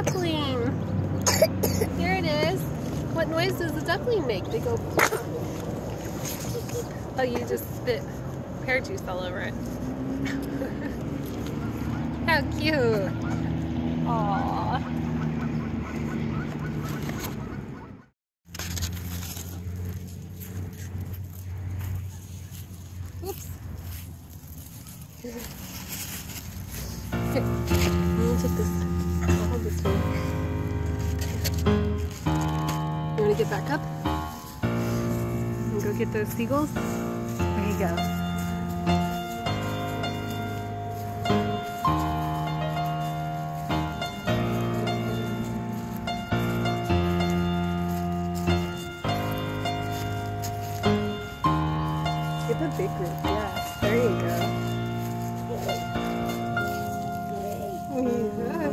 duckling. Here it is. What noise does the duckling make? They go. Oh, you just spit pear juice all over it. How cute. Aww. Oops. Here, I'm gonna take this. I'll hold this for you. You wanna get back up? And go get those seagulls? There you go. Get the big group, yeah. There you go. Yeah.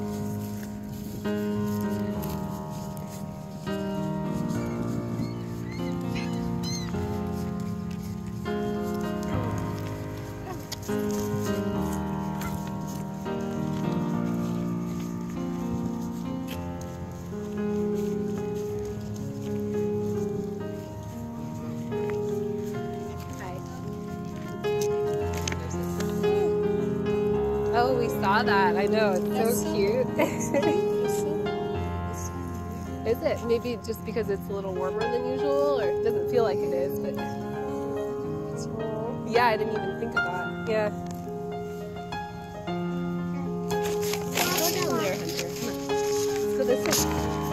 Oh, we saw that. I know. It's so cute. Is it? Maybe just because it's a little warmer than usual, or it doesn't feel like it is, but It's warm. yeah, I didn't even think of that. Yeah. Go down there, Hunter. Come on. Let's go this way.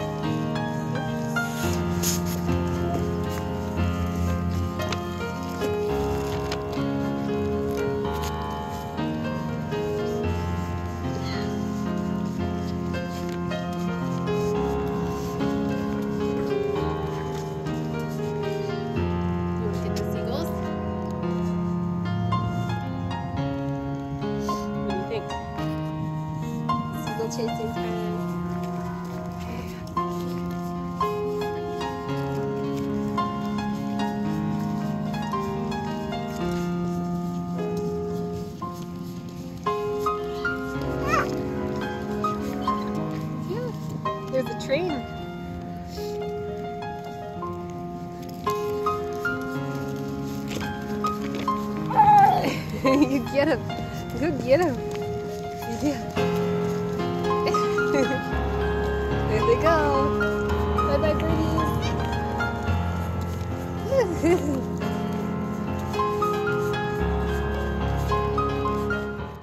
Chasing time. Yeah, there's a train. You get him. Go get him. Yeah. There they go. Bye bye, birdies.